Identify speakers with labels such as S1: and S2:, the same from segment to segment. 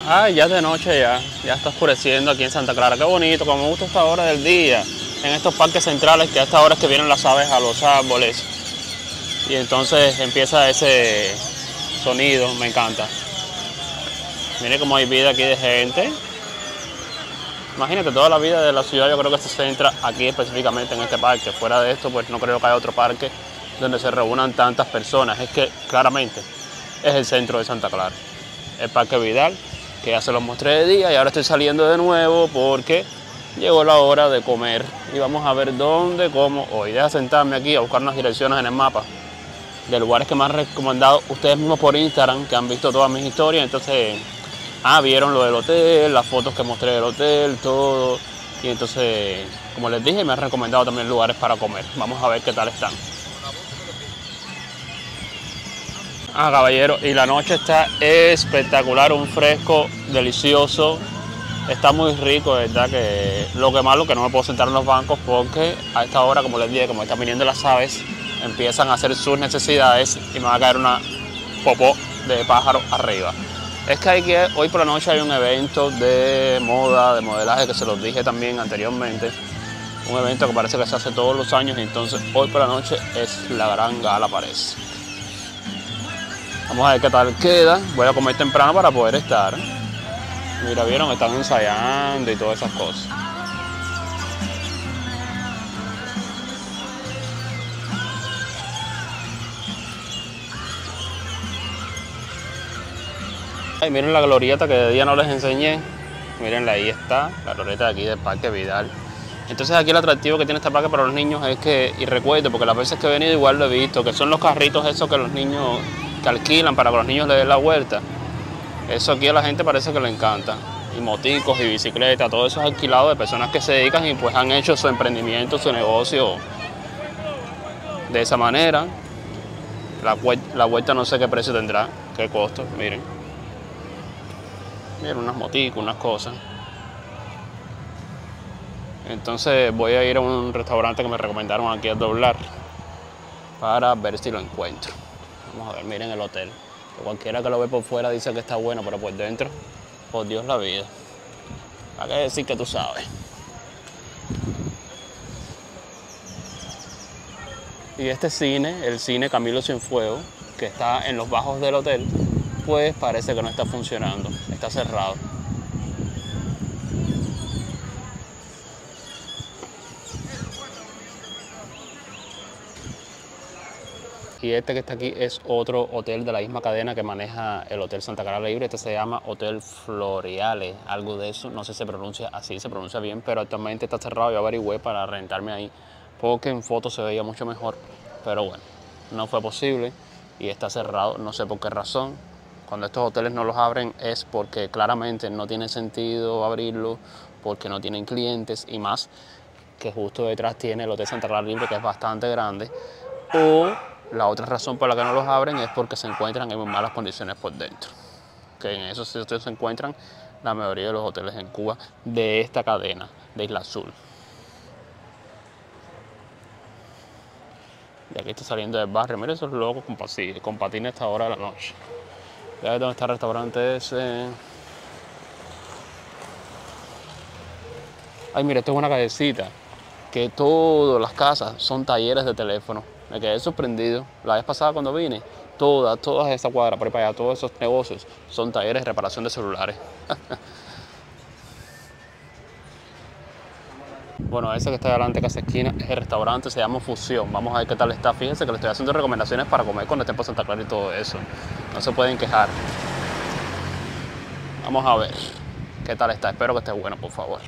S1: Ah, ya es de noche ya está oscureciendo aquí en Santa Clara. Qué bonito, como me gusta esta hora del día, en estos parques centrales, que a esta hora es que vienen las aves a los árboles. Y entonces empieza ese sonido, me encanta. Mire cómo hay vida aquí de gente. Imagínate, toda la vida de la ciudad yo creo que se centra aquí específicamente en este parque. Fuera de esto, pues no creo que haya otro parque donde se reúnan tantas personas. Es que claramente es el centro de Santa Clara. El Parque Vidal, que ya se los mostré de día y ahora estoy saliendo de nuevo porque llegó la hora de comer. Y vamos a ver dónde como hoy. Deja sentarme aquí a buscar unas direcciones en el mapa de lugares que me han recomendado ustedes mismos por Instagram, que han visto todas mis historias. Entonces, vieron lo del hotel, las fotos que mostré del hotel, todo. Y entonces, como les dije, me han recomendado también lugares para comer. Vamos a ver qué tal están. Caballero, y la noche está espectacular, un fresco delicioso. Está muy rico, de verdad, que lo que malo que no me puedo sentar en los bancos porque a esta hora, como les dije, como están viniendo las aves, empiezan a hacer sus necesidades y me va a caer una popó de pájaro arriba. Es que hoy por la noche hay un evento de moda, de modelaje, que se los dije también anteriormente. Un evento que parece que se hace todos los años y entonces hoy por la noche es la gran gala, parece. Vamos a ver qué tal queda. Voy a comer temprano para poder estar. Mira, vieron, están ensayando y todas esas cosas. Ay, miren la glorieta que de día no les enseñé. Mirenla, ahí está, la glorieta de aquí del Parque Vidal. Entonces aquí el atractivo que tiene este parque para los niños es que, y recuerdo, porque las veces que he venido igual lo he visto, que son los carritos esos que los niños que alquilan para que los niños le den la vuelta. Eso aquí a la gente parece que le encanta. Y moticos y bicicletas, todo eso es alquilado de personas que se dedican y pues han hecho su emprendimiento, su negocio de esa manera. La vuelta no sé qué precio tendrá, qué costo, miren. Miren, unas moticos, unas cosas. Entonces voy a ir a un restaurante que me recomendaron aquí a doblar para ver si lo encuentro. Vamos a ver, miren el hotel. Cualquiera que lo ve por fuera dice que está bueno, pero por dentro, por Dios la vida. ¿Para qué decir que tú sabes? Y este cine, el cine Camilo Cienfuegos, que está en los bajos del hotel, pues parece que no está funcionando, está cerrado. Y este que está aquí es otro hotel de la misma cadena que maneja el Hotel Santa Clara Libre. Este se llama Hotel Floreale, algo de eso. No sé si se pronuncia así, se pronuncia bien, pero actualmente está cerrado. Yo averigüé para rentarme ahí porque en fotos se veía mucho mejor. Pero bueno, no fue posible y está cerrado, no sé por qué razón. Cuando estos hoteles no los abren es porque claramente no tiene sentido abrirlo, porque no tienen clientes y más que justo detrás tiene el Hotel Santa Clara Libre, que es bastante grande. O la otra razón por la que no los abren es porque se encuentran en muy malas condiciones por dentro. Que en esos sitios se encuentran la mayoría de los hoteles en Cuba de esta cadena de Isla Azul. Y aquí está saliendo del barrio. Miren esos locos con patines a esta hora de la noche. Ya ves dónde está el restaurante ese. Ay, mira, esto es una callecita que todas las casas son talleres de teléfono. Me quedé sorprendido. La vez pasada cuando vine, todas esas cuadras, por ahí para allá, todos esos negocios son talleres de reparación de celulares. Bueno, ese que está delante, que esa esquina, es el restaurante, se llama Fusión. Vamos a ver qué tal está. Fíjense que le estoy haciendo recomendaciones para comer cuando estén por Santa Clara y todo eso. No se pueden quejar. Vamos a ver qué tal está. Espero que esté bueno, por favor.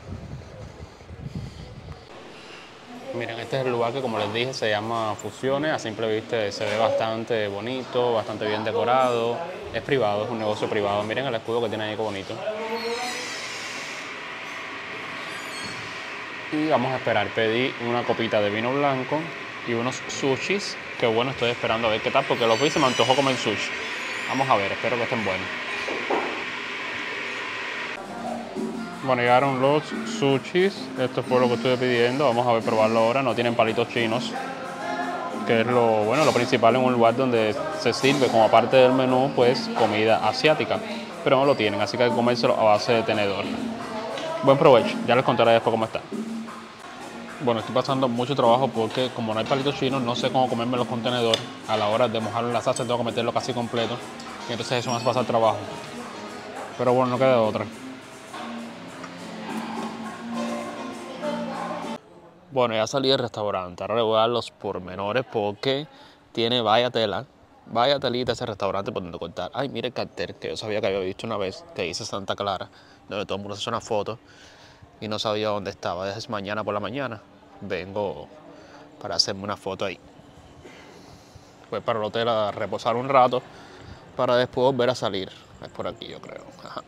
S1: Miren, este es el lugar que, como les dije, se llama Fusiones. A simple vista se ve bastante bonito, bastante bien decorado. Es privado, es un negocio privado. Miren el escudo que tiene ahí, qué bonito. Y vamos a esperar. Pedí una copita de vino blanco y unos sushis. Que bueno, estoy esperando a ver qué tal, porque los vi y se me antojó comer sushi. Vamos a ver, espero que estén buenos. Bueno, llegaron los sushis. Esto fue lo que estuve pidiendo. Vamos a ver, probarlo ahora. No tienen palitos chinos, que es lo principal en un lugar donde se sirve como parte del menú, pues, comida asiática. pero no lo tienen, así que hay que comérselo a base de tenedor. Buen provecho, ya les contaré después cómo está. Bueno, estoy pasando mucho trabajo porque como no hay palitos chinos, no sé cómo comerme los contenedores. A la hora de mojarlo en la salsa tengo que meterlo casi completo y entonces eso me hace pasar trabajo. Pero bueno, no queda otra. Bueno, ya salí del restaurante, ahora le voy a dar los pormenores porque tiene vaya tela, vaya telita ese restaurante por donde cortar. Ay, mire el cartel que yo sabía que había visto una vez, que dice Santa Clara, donde todo el mundo se hace una foto y no sabía dónde estaba. Desde mañana por la mañana vengo para hacerme una foto ahí. Voy para el hotel a reposar un rato para después volver a salir. Es por aquí, yo creo. Ajá.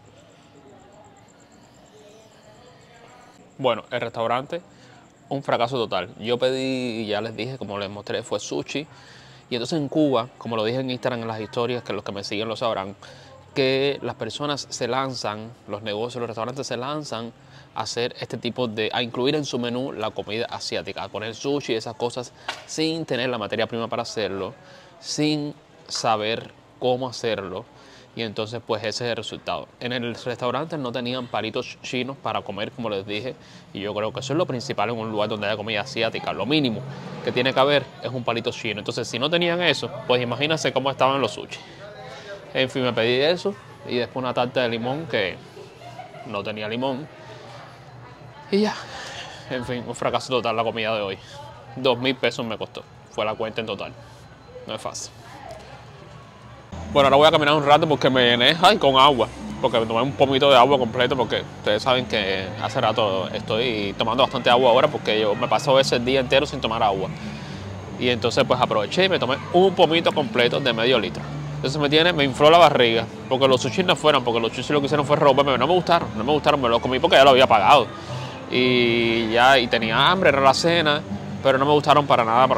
S1: Bueno, el restaurante, un fracaso total. Yo pedí, ya les dije, como les mostré, fue sushi. Y entonces en Cuba, como lo dije en Instagram en las historias, que los que me siguen lo sabrán, que las personas se lanzan, los negocios, los restaurantes se lanzan a hacer este tipo de, a incluir en su menú la comida asiática, a poner sushi y esas cosas sin tener la materia prima para hacerlo, sin saber cómo hacerlo. Y entonces pues ese es el resultado. En el restaurante no tenían palitos chinos para comer, como les dije, y yo creo que eso es lo principal en un lugar donde haya comida asiática. Lo mínimo que tiene que haber es un palito chino. Entonces si no tenían eso, pues imagínense cómo estaban los sushi. En fin, me pedí eso y después una tarta de limón que no tenía limón. Y ya, en fin, un fracaso total la comida de hoy. 2.000 pesos me costó, fue la cuenta en total. No es fácil. Bueno, ahora voy a caminar un rato porque me llené con agua. Porque me tomé un pomito de agua completo porque ustedes saben que hace rato estoy tomando bastante agua ahora porque yo me paso ese día entero sin tomar agua. Y entonces pues aproveché y me tomé un pomito completo de medio litro. Entonces me infló la barriga porque los sushis no fueron, porque los sushis lo que hicieron fue robarme. No me gustaron, me los comí porque ya lo había pagado. Y tenía hambre, era la cena, pero no me gustaron para nada.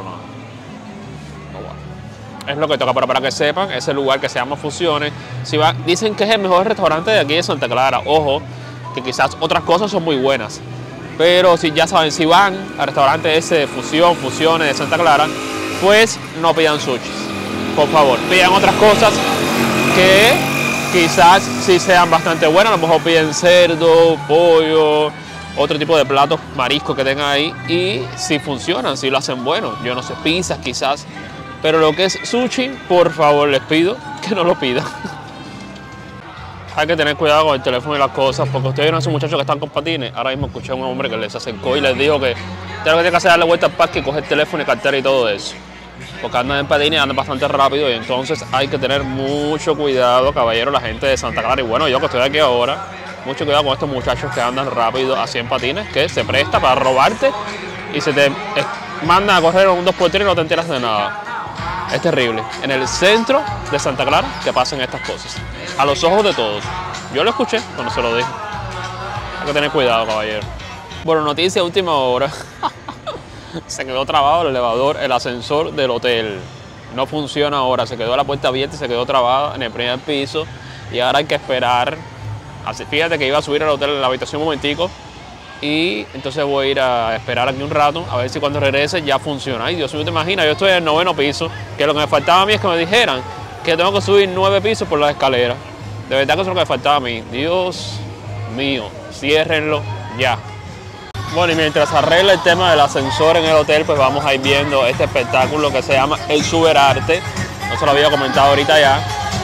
S1: Es lo que toca, pero para que sepan, ese lugar que se llama Fusiones, dicen que es el mejor restaurante de aquí de Santa Clara. Ojo, que quizás otras cosas son muy buenas, pero si ya saben, si van al restaurante ese de Fusiones de Santa Clara, pues no pidan sushi, por favor, pidan otras cosas que quizás sí sean bastante buenas. A lo mejor piden cerdo, pollo, otro tipo de platos, mariscos que tengan ahí, y si funcionan, si lo hacen bueno, yo no sé, pizzas quizás. Pero lo que es sushi, por favor, les pido que no lo pidan. Hay que tener cuidado con el teléfono y las cosas, porque ustedes vieron a esos muchachos que están con patines. Ahora mismo escuché a un hombre que les acercó y les dijo que lo que tiene que hacer es darle vuelta al parque y coger el teléfono y cartera y todo eso. Porque andan en patines y andan bastante rápido y entonces hay que tener mucho cuidado, caballero, la gente de Santa Clara. Y bueno, yo que estoy aquí ahora, mucho cuidado con estos muchachos que andan rápido así en patines, que se presta para robarte y se te mandan a correr un 2x3 y no te enteras de nada. Es terrible. En el centro de Santa Clara que pasan estas cosas. A los ojos de todos. Yo lo escuché cuando se lo dije. Hay que tener cuidado, caballero. Bueno, noticia última hora. Se quedó trabado el elevador, el ascensor del hotel. No funciona ahora. Se quedó la puerta abierta y se quedó trabada en el primer piso. Y ahora hay que esperar. Así, fíjate que iba a subir al hotel en la habitación un momentico. Y entonces voy a ir a esperar aquí un rato, a ver si cuando regrese ya funciona. Ay, Dios mío, te imaginas, yo estoy en el 9º piso, que lo que me faltaba a mí es que me dijeran que tengo que subir 9 pisos por la escalera. De verdad que eso es lo que me faltaba a mí. Dios mío, ciérrenlo ya. Bueno, y mientras arregla el tema del ascensor en el hotel, pues vamos a ir viendo este espectáculo que se llama El Superarte. No se lo había comentado ahorita ya.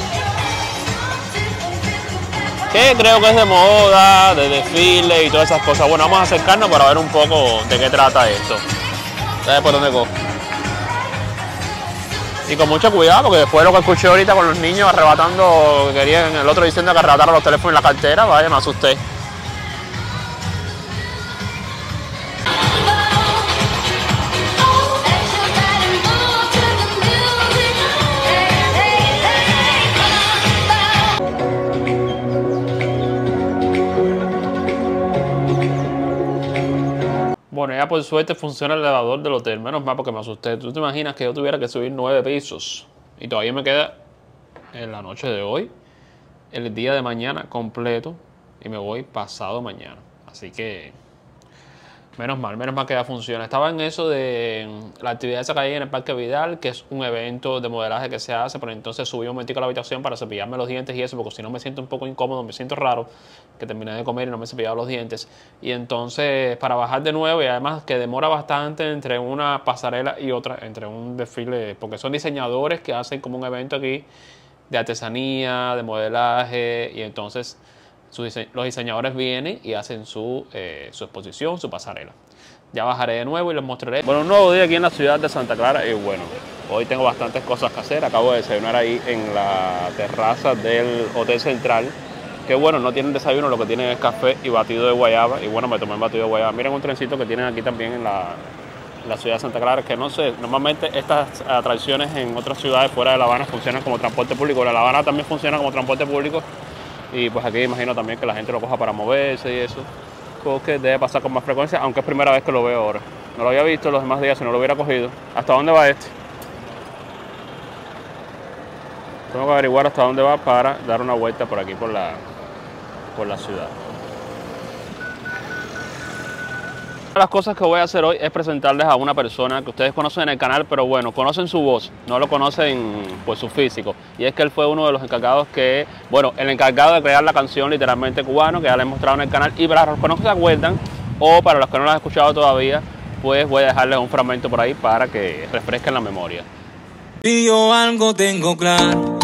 S1: Que creo que es de moda, de desfile y todas esas cosas. Bueno, vamos a acercarnos para ver un poco de qué trata esto. ¿Sabes por dónde cojo? Y con mucho cuidado, porque después de lo que escuché ahorita con los niños arrebatando, que querían, el otro diciendo que arrebataron los teléfonos y la cartera, vaya, me asusté. Bueno, ya por suerte funciona el elevador del hotel, menos mal porque me asusté. ¿Tú te imaginas que yo tuviera que subir 9 pisos? Y todavía me queda en la noche de hoy, el día de mañana completo, y me voy pasado mañana. Así que Menos mal que ya funciona. Estaba en eso de la actividad esa que hay en el Parque Vidal, que es un evento de modelaje que se hace, pero entonces subí un momentico a la habitación para cepillarme los dientes y eso, porque si no me siento un poco incómodo, me siento raro, que terminé de comer y no me he cepillado los dientes. Y entonces, para bajar de nuevo, y además que demora bastante entre una pasarela y otra, entre un desfile, porque son diseñadores que hacen como un evento aquí de artesanía, de modelaje, y entonces los diseñadores vienen y hacen su exposición, su pasarela. Ya bajaré de nuevo y les mostraré. Bueno, un nuevo día aquí en la ciudad de Santa Clara y bueno, hoy tengo bastantes cosas que hacer. Acabo de desayunar ahí en la terraza del Hotel Central, que bueno, no tienen desayuno, lo que tienen es café y batido de guayaba. Y bueno, me tomé el batido de guayaba. Miren un trencito que tienen aquí también en la ciudad de Santa Clara, que no sé, normalmente estas atracciones en otras ciudades fuera de La Habana funcionan como transporte público. La Habana también funciona como transporte público. Y pues aquí imagino también que la gente lo coja para moverse y eso, porque debe pasar con más frecuencia, aunque es primera vez que lo veo ahora. No lo había visto los demás días si no lo hubiera cogido. ¿Hasta dónde va este? Tengo que averiguar hasta dónde va para dar una vuelta por aquí, por la ciudad. Una de las cosas que voy a hacer hoy es presentarles a una persona que ustedes conocen en el canal, pero bueno, conocen su voz, no lo conocen por su físico. Y es que él fue uno de los encargados el encargado de crear la canción Literalmente Cubano, que ya les he mostrado en el canal. Y para los que no se acuerdan, o para los que no la han escuchado todavía, pues voy a dejarles un fragmento por ahí para que refresquen la memoria.
S2: Y yo algo tengo claro,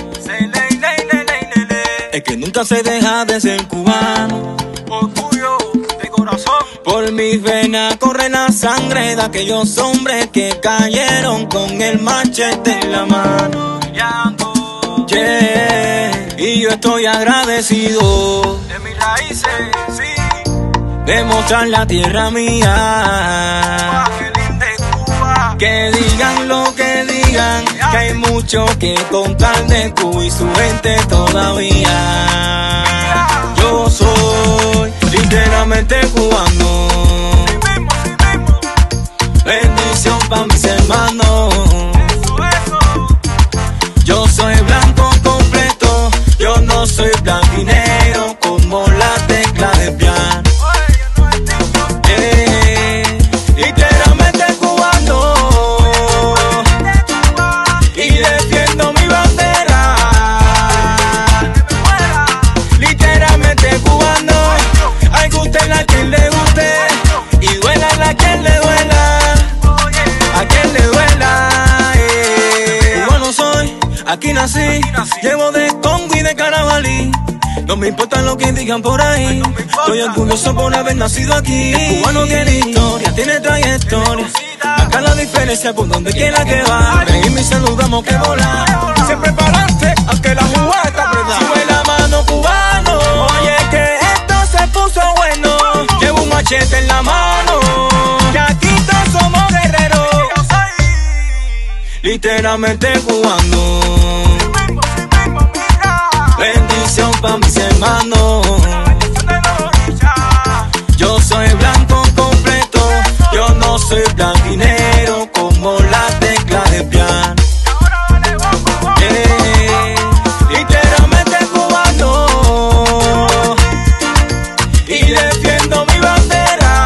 S2: es que nunca se deja de ser cubano. Orgullo de corazón. Por mis venas corre la sangre de aquellos hombres que cayeron con el machete en la mano. Yeah. Y yo estoy agradecido de mis raíces, sí, de mostrar la tierra mía. Cuba. Que digan lo que digan, que hay mucho que contar de Cuba y su gente todavía. Yo soy literalmente cubano. Bendición pa' mis hermanos. Yo soy blanco completo, yo no soy blanco y negro como la tecla de piano. Literalmente cubano, y defiendo mi bandera. Literalmente cubano, hay guste a quien le guste y duela a quien le duela, a quien le duela. Cubano soy, aquí nací, llevo de Congo y de Carabalí. No me importa lo que digan por ahí, estoy orgulloso por haber nacido aquí. El cubano tiene historia, tiene trayectoria, acá la diferencia por donde quiera que va. Reír y saludamos que volar, siempre para adelante, aunque la jugada está apretada. Sube la mano cubano, oye que esto se puso bueno. Llevo un machete en la mano, que aquí todos somos guerreros. Literalmente cubano. Bendición pa' mis hermanos. Yo soy blanco completo, yo no soy blanco y negro como la tecla de piano. Literalmente cubano, y defiendo mi bandera.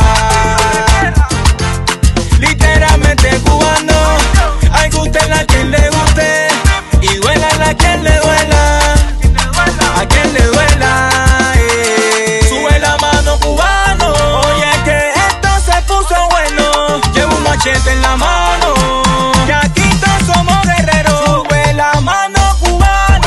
S2: Literalmente cubano, hay guste a quien le guste y duela a quien le duela. A quien le duela, sube la mano cubano, oye que esto se puso bueno. Llevo un machete en la mano, que aquí todos somos guerreros. Sube la mano cubano,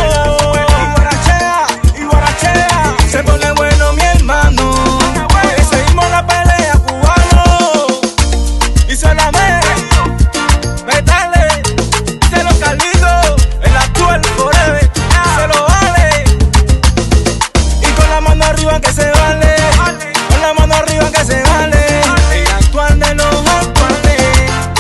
S2: y guarachea, se pone bueno mi hermano. Seguimos la pelea cubano, y se la metale, se lo calito, el actual forever, se lo vale. Con la mano arriba que se vale, con la mano arriba que se vale, el actual de los actuales.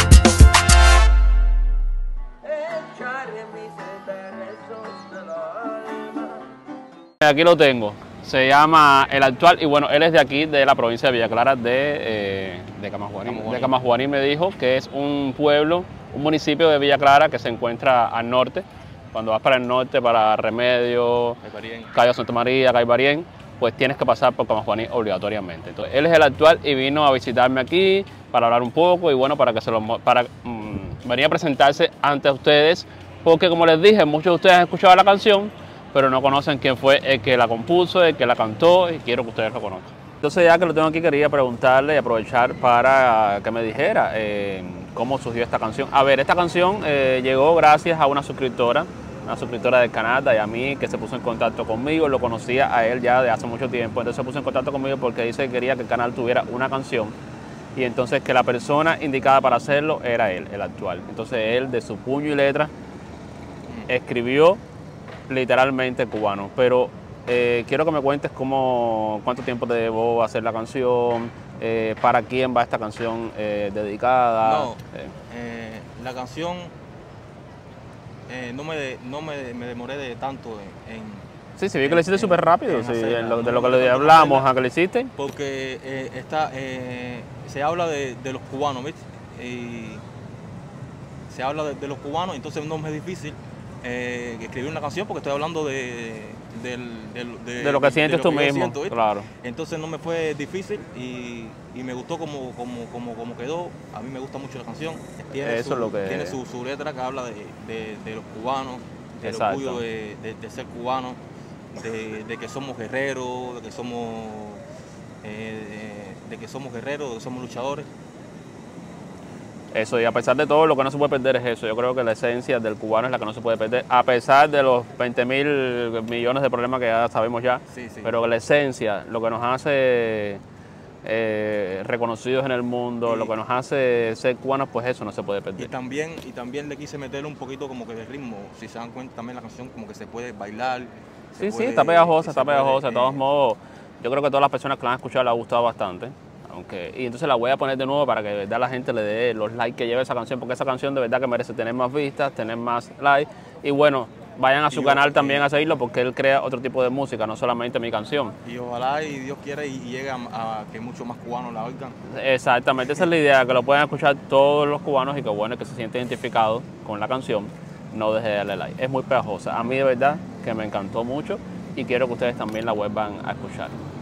S1: Aquí lo tengo, se llama El Actual y bueno, él es de aquí, de la provincia de Villa Clara, de Camajuaní. Me dijo que es un pueblo, un municipio de Villa Clara que se encuentra al norte. Cuando vas para el norte, para Remedio, Cayo Santa María, Caibarién, pues tienes que pasar por Camajuaní obligatoriamente. Entonces, él es el actual y vino a visitarme aquí para hablar un poco y bueno, para que venir a presentarse ante ustedes, porque como les dije, muchos de ustedes han escuchado la canción, pero no conocen quién fue el que la compuso, el que la cantó, y quiero que ustedes lo conozcan. Entonces, ya que lo tengo aquí, quería preguntarle y aprovechar para que me dijera cómo surgió esta canción. A ver, esta canción llegó gracias a una suscriptora del canal, Dayami, que se puso en contacto conmigo. Lo conocía a él ya de hace mucho tiempo, entonces se puso en contacto conmigo porque dice que quería que el canal tuviera una canción y entonces que la persona indicada para hacerlo era él, el actual. Entonces él, de su puño y letra, escribió literalmente Cubano. Pero quiero que me cuentes cuánto tiempo te llevó a hacer la canción, para quién va esta canción dedicada.
S3: No, la canción no me demoré de tanto
S1: Sí, vi que lo hiciste súper rápido, de lo que le hablamos a que lo hiciste.
S3: Porque se habla de los cubanos, ¿viste? Y se habla de los cubanos, entonces no me es difícil escribir una canción porque estoy hablando de
S1: lo que sientes tú mismo, claro.
S3: Entonces no me fue difícil y me gustó como quedó. A mí me gusta mucho la canción. Tiene su letra que habla de los cubanos, del orgullo de ser cubano, de que somos guerreros, de que somos luchadores.
S1: Eso, y a pesar de todo, lo que no se puede perder es eso. Yo creo que la esencia del cubano es la que no se puede perder, a pesar de los 20.000 millones de problemas que ya sabemos ya. Sí. Pero la esencia, lo que nos hace reconocidos en el mundo, lo que nos hace ser cubanos, pues eso no se puede perder.
S3: Y también le quise meter un poquito como que de ritmo. Si se dan cuenta, también la canción como que se puede bailar.
S1: Sí, está pegajosa. De todos modos, yo creo que a todas las personas que la han escuchado les ha gustado bastante. Y entonces la voy a poner de nuevo para que de verdad la gente le dé los likes que lleva esa canción, porque esa canción de verdad que merece tener más vistas, tener más likes. Y bueno, vayan a su canal también a seguirlo, porque él crea otro tipo de música, no solamente mi canción.
S3: Y ojalá y Dios quiera y llegue a que muchos más cubanos la oigan.
S1: Exactamente, esa es la idea, que lo puedan escuchar todos los cubanos y que bueno, que se sienten identificados con la canción, no deje de darle like. Es muy pegajosa, a mí de verdad que me encantó mucho y quiero que ustedes también la vuelvan a escuchar.